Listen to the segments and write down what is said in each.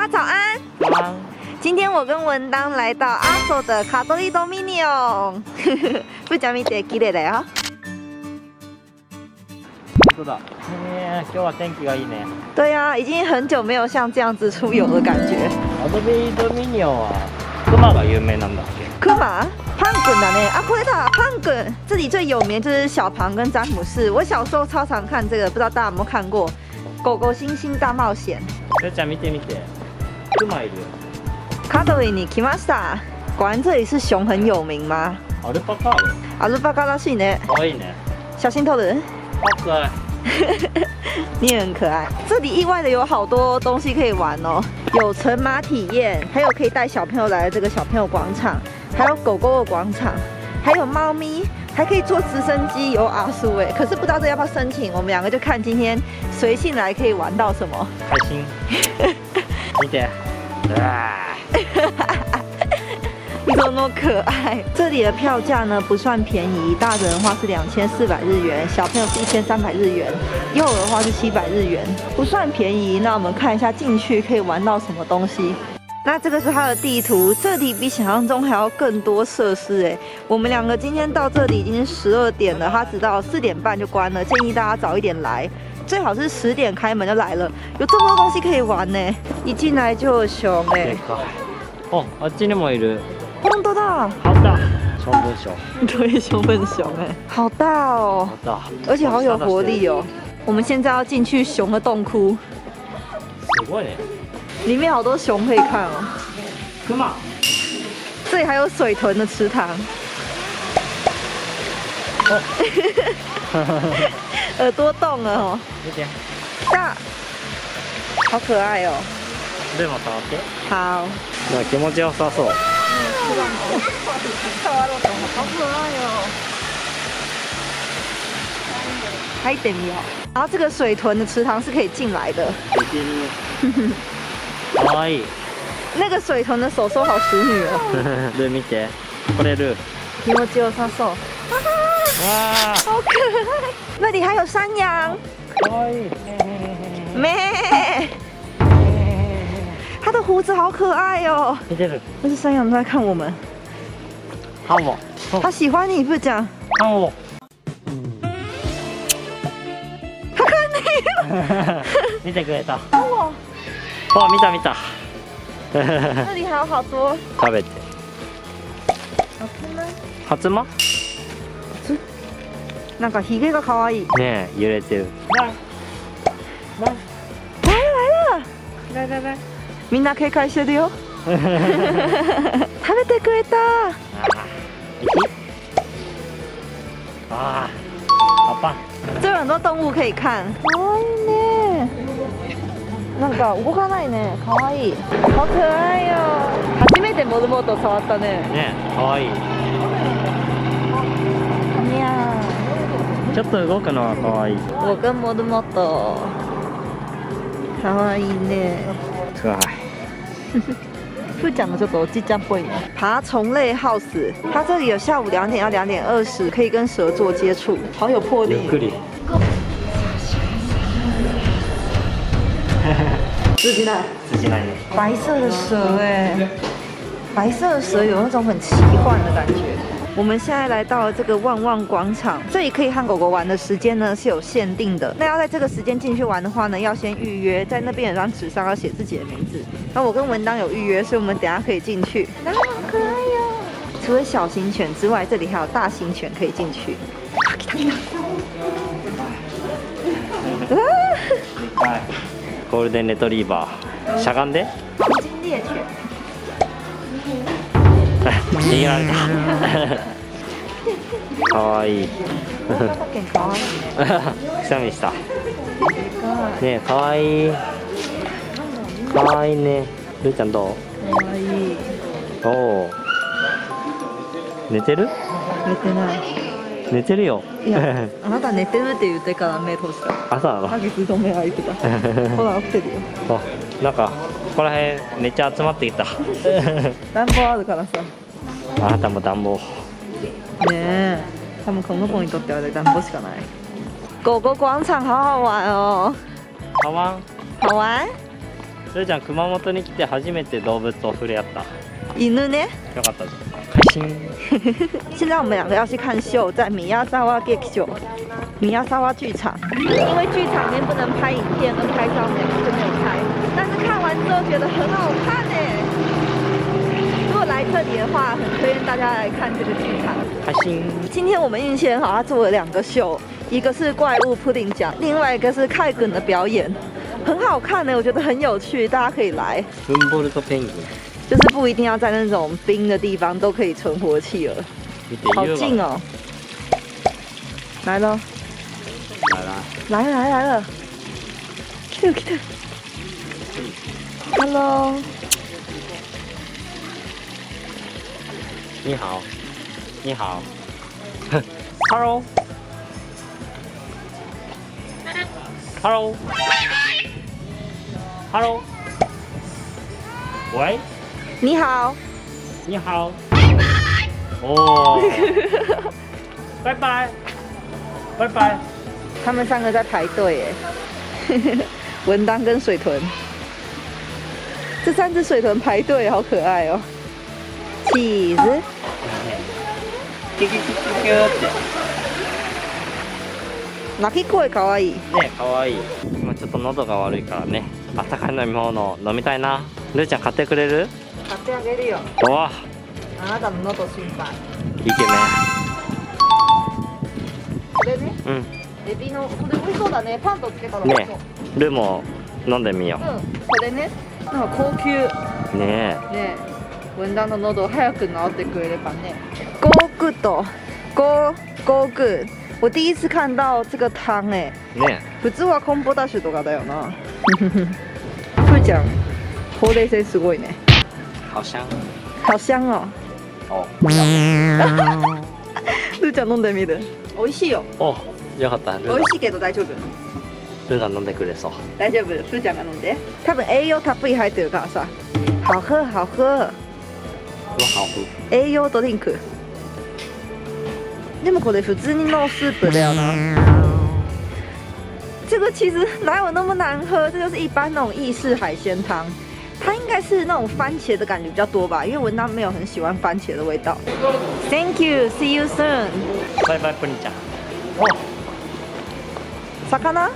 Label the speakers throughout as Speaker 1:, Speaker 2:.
Speaker 1: 家早安。今天我跟文当来到阿索的卡多利多ミニオン。不讲見て綺麗だよ。
Speaker 2: そうだ。今日は天気がいいね。
Speaker 1: 对呀、已经很久没有像这样子出游的感觉。
Speaker 2: アドベイドミニオンはクマが有名なんだっけ？
Speaker 1: クマ？胖滚的呢？啊，これだ，胖滚。这里最有名就是小庞跟詹姆士。我小时候超常看这个，不知道大家有没有看过《狗狗星星大冒险》。
Speaker 2: よちゃん見てみて。クマいるよ。
Speaker 1: 卡多利に来ました。果然这里是熊很有名吗？
Speaker 2: アルパカある。
Speaker 1: アルパカらしいね。
Speaker 2: 可愛いね。
Speaker 1: 小心偷人。
Speaker 2: 好可愛。
Speaker 1: 你也很可爱。这里意外的有好多东西可以玩哦，有乘马体验，还有可以带小朋友来的这个小朋友广场，还有狗狗的广场，还有猫咪，还可以坐直升机游阿苏哎。可是不知道这要不要申请，我们两个就看今天随性来可以玩到什么。
Speaker 2: 開心。見て。
Speaker 1: 你怎么那么可爱？这里的票价呢不算便宜，大人的话是2400日元，小朋友是1300日元，幼儿的话是700日元，不算便宜。那我们看一下进去可以玩到什么东西。那这个是它的地图，这里比想象中还要更多设施哎。我们两个今天到这里已经是12点了，它直到4点半就关了，建议大家早一点来。最好是10点开门就来了，有这么多东西可以玩呢！一进来就有熊哎。
Speaker 2: 哦，あっちにもいる。
Speaker 1: 本当だ。
Speaker 2: 好大。熊本熊。
Speaker 1: 对，熊本熊哎，好大哦。
Speaker 2: 好大。
Speaker 1: 而且好有活力哦！我们现在要进去熊的洞窟，
Speaker 2: すごいね。
Speaker 1: 里面好多熊可以看哦。
Speaker 2: クマ。
Speaker 1: 这里还有水豚的池塘。耳朵动了哦。
Speaker 2: 見て。
Speaker 1: 大，好可爱哦。
Speaker 2: でも触って。
Speaker 1: 好。
Speaker 2: なんか気持ちよさそう。
Speaker 1: 好可愛哦！入ってみよう。然后这个水豚的池塘是可以进来的。
Speaker 2: かわいい。
Speaker 1: 那个水豚的手手好淑女哦。
Speaker 2: ルー見て。これルー。
Speaker 1: 気持ちよさそう。
Speaker 2: わー。
Speaker 1: 好可愛い。那里还有山羊。
Speaker 2: かわいい。
Speaker 1: 咩。它的胡子好可爱哦。
Speaker 2: 見てる。
Speaker 1: 那是山羊都在看我们。
Speaker 2: ハモ。
Speaker 1: 它喜欢你，不是讲？
Speaker 2: ハモ。
Speaker 1: 它看你。
Speaker 2: 見てくれた。
Speaker 1: 哦，
Speaker 2: わ、見た見た。
Speaker 1: 那里还有好多。
Speaker 2: 食べて。
Speaker 1: 初吗？
Speaker 2: 初？
Speaker 1: なんかヒゲが可愛い。
Speaker 2: ねえ、揺れてる。
Speaker 1: 来了来了。来来来。みんな警戒してるよ。食べてくれた。
Speaker 2: 啊，好棒！
Speaker 1: 这有很多动物可以看。可愛いね。なんか動かないね。可愛い。好可愛いよ。初めてモルモット触ったね。
Speaker 2: ね、可愛い。
Speaker 1: いや
Speaker 2: ちょっと動くのは可愛い。
Speaker 1: 我跟モルモット。可愛いね。
Speaker 2: 可愛い。
Speaker 1: 不讲的就走鸡酱会爬虫类 house， 它这里有下午2点到2点20，可以跟蛇做接触，好有魄力。
Speaker 2: ゆっくり。
Speaker 1: 自己来，
Speaker 2: 自己来ね。
Speaker 1: 白色的蛇哎，白色的蛇有那种很奇幻的感觉。我们现在来到了这个旺旺广场，这里可以和狗狗玩的时间呢是有限定的。那要在这个时间进去玩的话呢，要先预约，在那边有张纸上要写自己的名字。那我跟文当有预约，所以我们等一下可以进去。好可爱哟！除了小型犬之外，这里还有大型犬可以进去。
Speaker 2: ゴールデンレトリーバー。しゃがんで。
Speaker 1: 黄金猎犬。
Speaker 2: 逃げられた。かわいい。くしゃみした。ねえ、かわいい。かわいいね。るーちゃんどう？
Speaker 1: かわいい。
Speaker 2: おお。寝てる？
Speaker 1: 寝てない。
Speaker 2: 寝てるよ。
Speaker 1: いや、あなた寝てるって言ってから目閉じた。
Speaker 2: 朝なの？
Speaker 1: さっきずっと目開いてた。ほら起きてるよ。
Speaker 2: あ、なんかここら辺めっちゃ集まってきた。
Speaker 1: 暖房あるからさ。
Speaker 2: あなたも暖房。
Speaker 1: ねえ、他们恐龙狗にとっては暖房しかない。狗狗广场好好玩哦。
Speaker 2: 好玩？
Speaker 1: 好玩？
Speaker 2: ちルーちゃん熊本に来て初めて動物と触れ合った。
Speaker 1: 犬呢？
Speaker 2: よかったじゃん。开心。
Speaker 1: 现在我们两个要去看秀，在米亚萨瓦 Gek 秀，米亚萨瓦剧场。因为剧场里面不能拍影片跟拍照，我们两个就没有拍。但是看完之后觉得很好看哎。如果来这里的话，很推荐大家来看这个剧场。
Speaker 2: 开心。
Speaker 1: 今天我们运气很好，他做了2个秀，一个是怪物布丁奖，另外一个是凯梗的表演，很好看呢，我觉得很有趣，大家可以来。
Speaker 2: フンボルトペンギン。
Speaker 1: 就是不一定要在那种冰的地方都可以存活企鹅，好近哦！来了，来了，来了 ，Hello，
Speaker 2: 你好，你好，Hello， Hello， Hello， 喂。
Speaker 1: 你好，
Speaker 2: 你好，哦，拜拜，拜拜。
Speaker 1: 他们3个在排队耶，文当跟水豚，这3只水豚排队，好可爱哦。起司，鳴き声かわいい。
Speaker 2: ね、かわいい。今ちょっと喉が悪いからね、あったかい飲み物飲みたいな。ルーちゃん買ってくれる？
Speaker 1: 買ってあげるよ。
Speaker 2: わ
Speaker 1: あなたの喉心配。
Speaker 2: イケメン。
Speaker 1: これね。
Speaker 2: うん。
Speaker 1: エビのこれ美味しそうだね。パンとつけたら美味しそう。
Speaker 2: ね、ルーも飲んでみよう。
Speaker 1: うん。これね、なんか高級。
Speaker 2: ねえ。
Speaker 1: ねえ。文旦の喉を早く治ってくれればね。Go good。Go good。我第一次看到这个汤哎。
Speaker 2: ねえ。
Speaker 1: 普通はコンポタッシュとかだよな。ふーちゃん、ほうれい線すごいね。
Speaker 2: 好香。
Speaker 1: 好香哦。
Speaker 2: 哦。
Speaker 1: ルーちゃん飲んでみる。美味しいよ。
Speaker 2: お、よかった。
Speaker 1: 美味しいけど大丈夫。
Speaker 2: ルーが飲んでくれそう。
Speaker 1: 大丈夫。ふーちゃんが飲んで。多分栄養たっぷり入ってるからさ。好喝好喝。
Speaker 2: 好喝。
Speaker 1: 栄養ドリンク。でもこれ普通にのスープだよな。这个其实哪有那么难喝？这就是一般那种意式海鲜汤。它应该是那种番茄的感觉比较多吧，因为文娜没有很喜欢番茄的味道。Thank you, see you soon。
Speaker 2: バイバイプリンちゃん。
Speaker 1: 魚？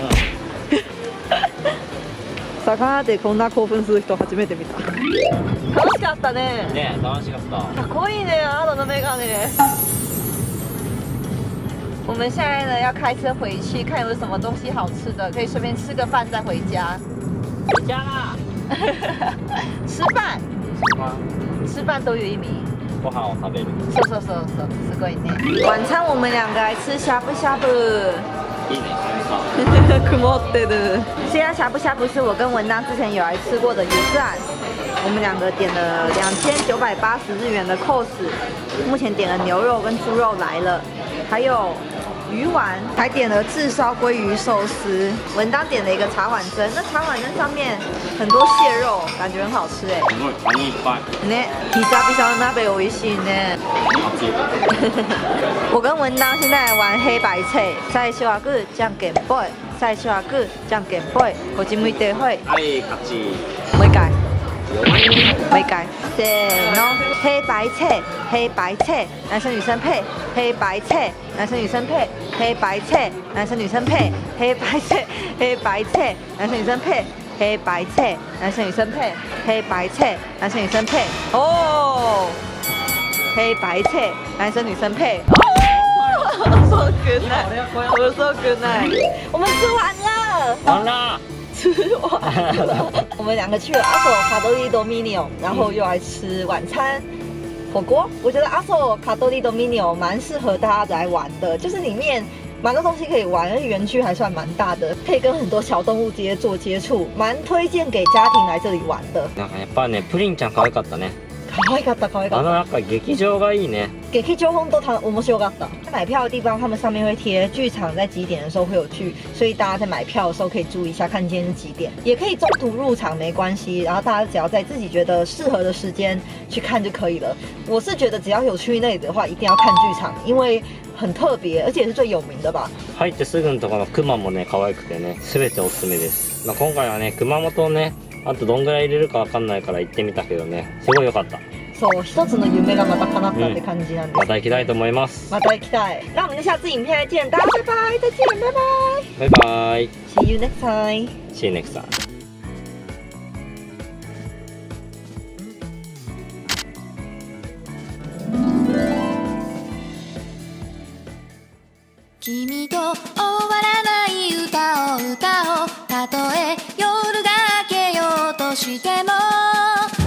Speaker 1: 魚でこんな興奮する人初めて見た。楽しかったね。
Speaker 2: ねえ、楽しかった。
Speaker 1: かっこいいね，阿龙的メガネ。我们现在呢要开车回去，看有什么东西好吃的，可以顺便吃个饭再回家。
Speaker 2: 回家啦！
Speaker 1: 吃饭。吃饭都有一米。
Speaker 2: ご飯を食べる。
Speaker 1: そう、すごいね。晚餐我们2个来吃呷哺呷哺。
Speaker 2: いいね、
Speaker 1: 曇ってる。这家呷哺呷哺是我跟文当之前有来吃过的鱼赞，我们2个点了2980日元的 course， 目前点了牛肉跟猪肉来了，还有鱼丸，还点了炙烧鲑鱼寿司。文当点了一个茶碗蒸，那茶碗蒸上面很多蟹肉，感觉很好吃哎。
Speaker 2: すごい、カニいっぱい。
Speaker 1: ね、久々の鍋美味しいね。我跟文当现在来玩黑白菜，最初はグーじゃんけんぽい、最初はグーじゃんけんぽい、こっち向いてほい。
Speaker 2: はい、勝ち。
Speaker 1: もう一回。もう一回。せーの、黑白菜，黑白菜，男生女生配，黑白菜，男生女生配，黑白菜，男生女生配，黑白菜，黑白菜，男生女生配，黑白菜，男生女生配，黑白菜，男生女生配。哦，黑白菜，男生女生配。哦，so good night，so good night，我们吃完了。
Speaker 2: 完了。
Speaker 1: 吃完了，我们2个去了阿索卡多利多米尼奥，然后又来吃晚餐火锅。我觉得阿索卡多利多米尼奥蛮适合大家来玩的，就是里面蛮多东西可以玩，而且园区还算蛮大的，可以跟很多小动物直接做接触，蛮推荐给家庭来这里玩的。
Speaker 2: なんかやっぱね、プリンちゃん可愛かったね。
Speaker 1: 可愛かった。
Speaker 2: なんか劇場がいいね。
Speaker 1: 劇場本当面白かった。买票的地方，他们上面会贴剧场在几点的时候会有剧，所以大家在买票的时候可以注意一下，看今天是几点。也可以中途入场没关系，然后大家只要在自己觉得适合的时间去看就可以了。我是觉得只要有去那里的话，一定要看剧场，因为很特别，而且是最有名的吧。
Speaker 2: 入ってすぐのところの熊もね可愛くてね、全ておすすめです。今回はね熊本をねあとどんぐらい入れるかわかんないから行ってみたけどね、すごい良かった。
Speaker 1: そう、一つの夢がまた叶ったって感じなんです、
Speaker 2: また行きたいと思います。
Speaker 1: また行きたい。那我们就下次影片再见，大家拜拜，再见，拜拜，
Speaker 2: バイバイ。
Speaker 1: See you next time。
Speaker 2: See you next time。
Speaker 3: 君と終わらない歌を歌おう。たとえ夜が明けようとしても